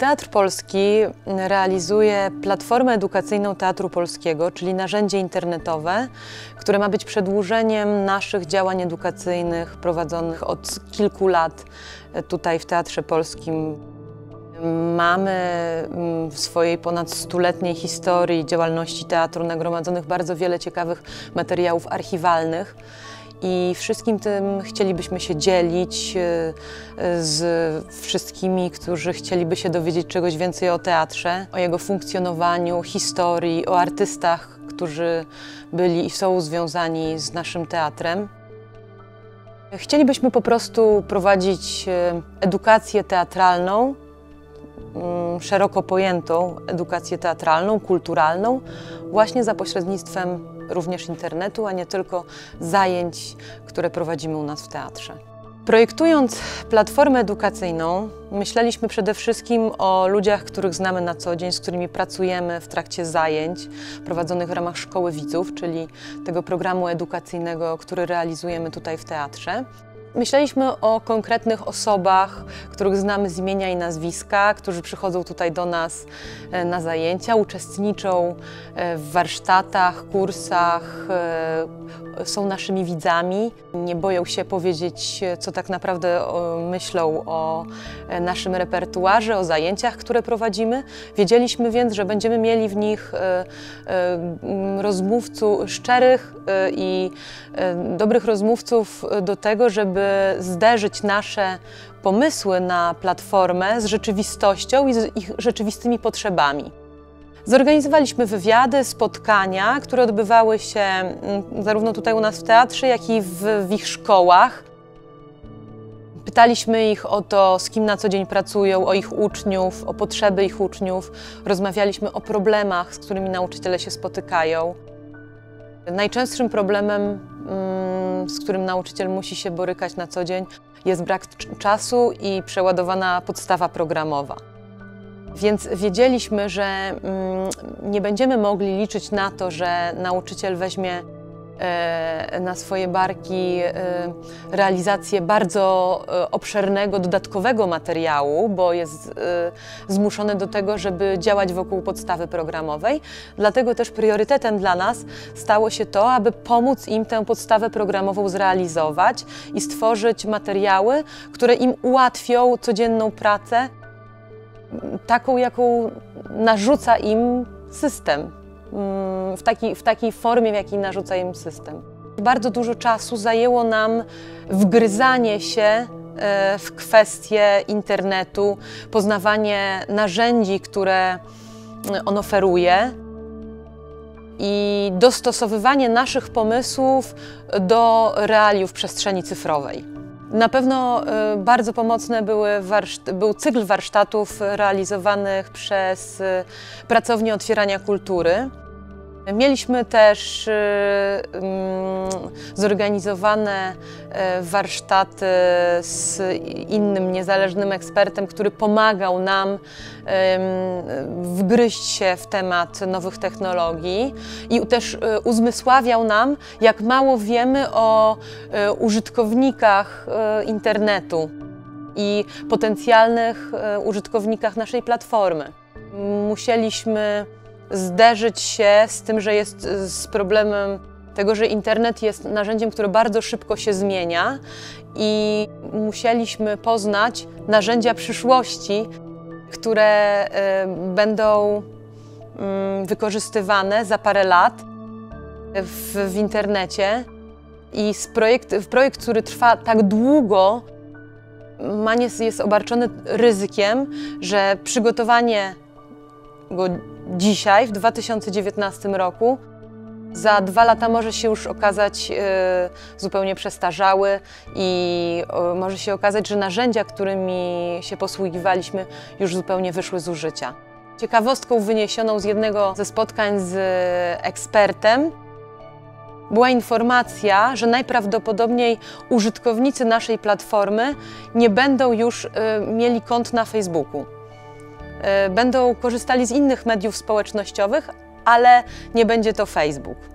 Teatr Polski realizuje platformę edukacyjną Teatru Polskiego, czyli narzędzie internetowe, które ma być przedłużeniem naszych działań edukacyjnych prowadzonych od kilku lat tutaj w Teatrze Polskim. Mamy w swojej ponad stuletniej historii działalności teatru nagromadzonych bardzo wiele ciekawych materiałów archiwalnych. I wszystkim tym chcielibyśmy się dzielić z wszystkimi, którzy chcieliby się dowiedzieć czegoś więcej o teatrze, o jego funkcjonowaniu, historii, o artystach, którzy byli i są związani z naszym teatrem. Chcielibyśmy po prostu prowadzić edukację teatralną, szeroko pojętą edukację teatralną, kulturalną, właśnie za pośrednictwem również internetu, a nie tylko zajęć, które prowadzimy u nas w teatrze. Projektując platformę edukacyjną, myśleliśmy przede wszystkim o ludziach, których znamy na co dzień, z którymi pracujemy w trakcie zajęć prowadzonych w ramach Szkoły Widzów, czyli tego programu edukacyjnego, który realizujemy tutaj w teatrze. Myśleliśmy o konkretnych osobach, których znamy z imienia i nazwiska, którzy przychodzą tutaj do nas na zajęcia, uczestniczą w warsztatach, kursach, są naszymi widzami. Nie boją się powiedzieć, co tak naprawdę myślą o naszym repertuarze, o zajęciach, które prowadzimy. Wiedzieliśmy więc, że będziemy mieli w nich rozmówców szczerych i dobrych rozmówców do tego, żeby zderzyć nasze pomysły na platformę z rzeczywistością i z ich rzeczywistymi potrzebami. Zorganizowaliśmy wywiady, spotkania, które odbywały się zarówno tutaj u nas w teatrze, jak i w ich szkołach. Pytaliśmy ich o to, z kim na co dzień pracują, o ich uczniów, o potrzeby ich uczniów. Rozmawialiśmy o problemach, z którymi nauczyciele się spotykają. Najczęstszym problemem, z którym nauczyciel musi się borykać na co dzień, jest brak czasu i przeładowana podstawa programowa. Więc wiedzieliśmy, że nie będziemy mogli liczyć na to, że nauczyciel weźmie na swoje barki realizację bardzo obszernego, dodatkowego materiału, bo jest zmuszony do tego, żeby działać wokół podstawy programowej. Dlatego też priorytetem dla nas stało się to, aby pomóc im tę podstawę programową zrealizować i stworzyć materiały, które im ułatwią codzienną pracę, taką, jaką narzuca im system. W takiej formie, w jakiej narzuca im system. Bardzo dużo czasu zajęło nam wgryzanie się w kwestie internetu, poznawanie narzędzi, które on oferuje i dostosowywanie naszych pomysłów do realiów przestrzeni cyfrowej. Na pewno bardzo pomocny był cykl warsztatów realizowanych przez Pracownię Otwierania Kultury. Mieliśmy też zorganizowane warsztaty z innym niezależnym ekspertem, który pomagał nam wgryźć się w temat nowych technologii i też uzmysławiał nam, jak mało wiemy o użytkownikach internetu i potencjalnych użytkownikach naszej platformy. Musieliśmy zderzyć się z tym, że jest z problemem tego, że internet jest narzędziem, które bardzo szybko się zmienia i musieliśmy poznać narzędzia przyszłości, które będą wykorzystywane za parę lat w internecie. I projekt, który trwa tak długo, jest obarczony ryzykiem, że przygotowanie go dzisiaj, w 2019 roku, za 2 lata może się już okazać zupełnie przestarzały i może się okazać, że narzędzia, którymi się posługiwaliśmy, już zupełnie wyszły z użycia. Ciekawostką wyniesioną z jednego ze spotkań z ekspertem była informacja, że najprawdopodobniej użytkownicy naszej platformy nie będą już mieli kont na Facebooku. Będą korzystali z innych mediów społecznościowych, ale nie będzie to Facebook.